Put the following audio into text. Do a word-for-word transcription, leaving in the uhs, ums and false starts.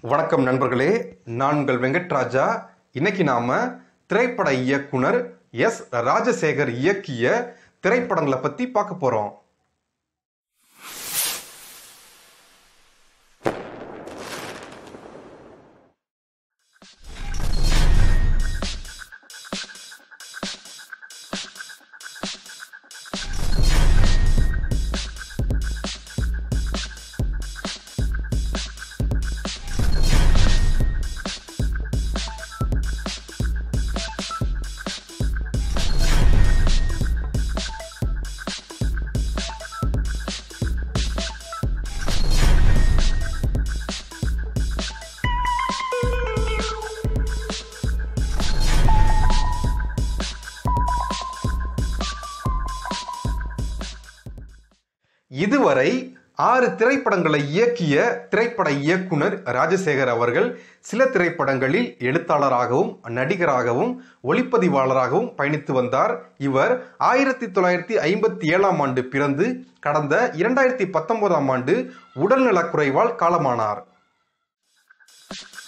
வணக்கம் நண்பர்களே, நான் உங்கள் வெங்கட்ராஜா. இன்னைக்கு நாம திரைப்பட இயக்குனர் எஸ் ராஜசேகர் இயக்கிய திரைப்படங்களை பத்தி பார்க்க போறோம். இதுவரை ஆறு திரைப்படங்களை இயக்கிய திரைப்பட இயக்குனர் ராஜசேகர் அவர்கள் சில திரைப்படங்களில் எழுத்தாளராகவும் நடிகராகவும் ஒளிப்பதிவாளராகவும் பயணித்து வந்தார். இவர் ஆயிரத்தி தொள்ளாயிரத்தி ஐம்பத்தி ஏழாம் ஆண்டு பிறந்து கடந்த இரண்டாயிரத்தி பத்தொன்பதாம் ஆண்டு உடல்நலக்குறைவால் காலமானார்.